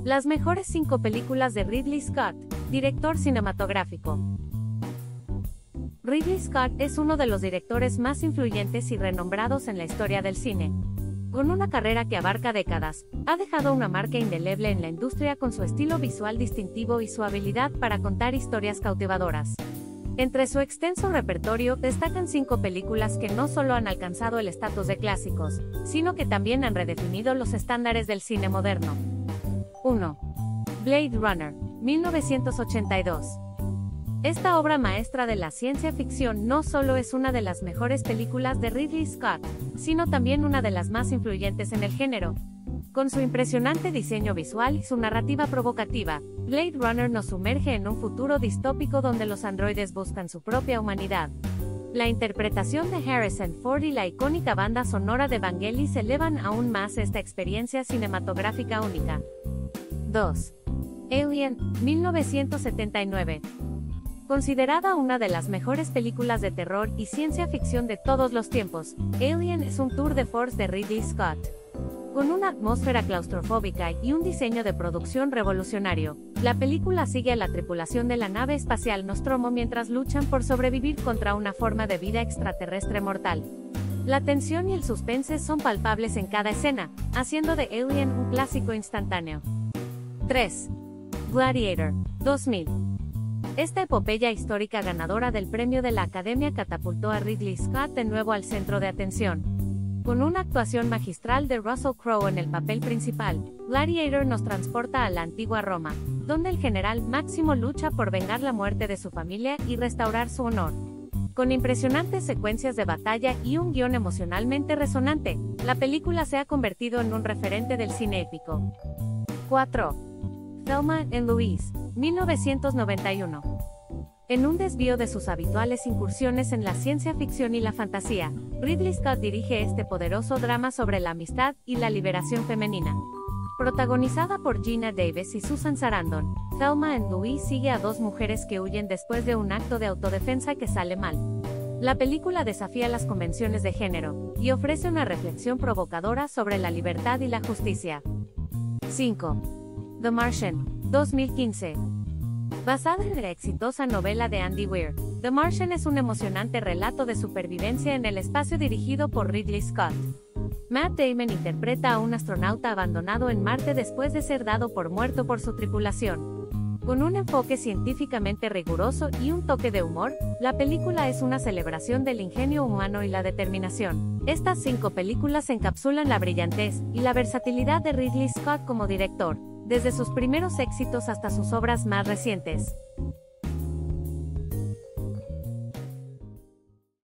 Las mejores 5 películas de Ridley Scott, director cinematográfico. Ridley Scott es uno de los directores más influyentes y renombrados en la historia del cine. Con una carrera que abarca décadas, ha dejado una marca indeleble en la industria con su estilo visual distintivo y su habilidad para contar historias cautivadoras. Entre su extenso repertorio destacan 5 películas que no solo han alcanzado el estatus de clásicos, sino que también han redefinido los estándares del cine moderno. 1. Blade Runner, 1982. Esta obra maestra de la ciencia ficción no solo es una de las mejores películas de Ridley Scott, sino también una de las más influyentes en el género. Con su impresionante diseño visual y su narrativa provocativa, Blade Runner nos sumerge en un futuro distópico donde los androides buscan su propia humanidad. La interpretación de Harrison Ford y la icónica banda sonora de Vangelis elevan aún más esta experiencia cinematográfica única. 2. Alien, 1979. Considerada una de las mejores películas de terror y ciencia ficción de todos los tiempos, Alien es un tour de force de Ridley Scott. Con una atmósfera claustrofóbica y un diseño de producción revolucionario, la película sigue a la tripulación de la nave espacial Nostromo mientras luchan por sobrevivir contra una forma de vida extraterrestre mortal. La tensión y el suspense son palpables en cada escena, haciendo de Alien un clásico instantáneo. 3. Gladiator, 2000. Esta epopeya histórica ganadora del premio de la Academia catapultó a Ridley Scott de nuevo al centro de atención. Con una actuación magistral de Russell Crowe en el papel principal, Gladiator nos transporta a la antigua Roma, donde el general Máximo lucha por vengar la muerte de su familia y restaurar su honor. Con impresionantes secuencias de batalla y un guión emocionalmente resonante, la película se ha convertido en un referente del cine épico. 4. Thelma and Louise, 1991. En un desvío de sus habituales incursiones en la ciencia ficción y la fantasía, Ridley Scott dirige este poderoso drama sobre la amistad y la liberación femenina. Protagonizada por Geena Davis y Susan Sarandon, Thelma and Louise sigue a 2 mujeres que huyen después de un acto de autodefensa que sale mal. La película desafía las convenciones de género y ofrece una reflexión provocadora sobre la libertad y la justicia. 5. The Martian, 2015. Basada en la exitosa novela de Andy Weir, The Martian es un emocionante relato de supervivencia en el espacio dirigido por Ridley Scott. Matt Damon interpreta a un astronauta abandonado en Marte después de ser dado por muerto por su tripulación. Con un enfoque científicamente riguroso y un toque de humor, la película es una celebración del ingenio humano y la determinación. Estas 5 películas encapsulan la brillantez y la versatilidad de Ridley Scott como director, desde sus primeros éxitos hasta sus obras más recientes.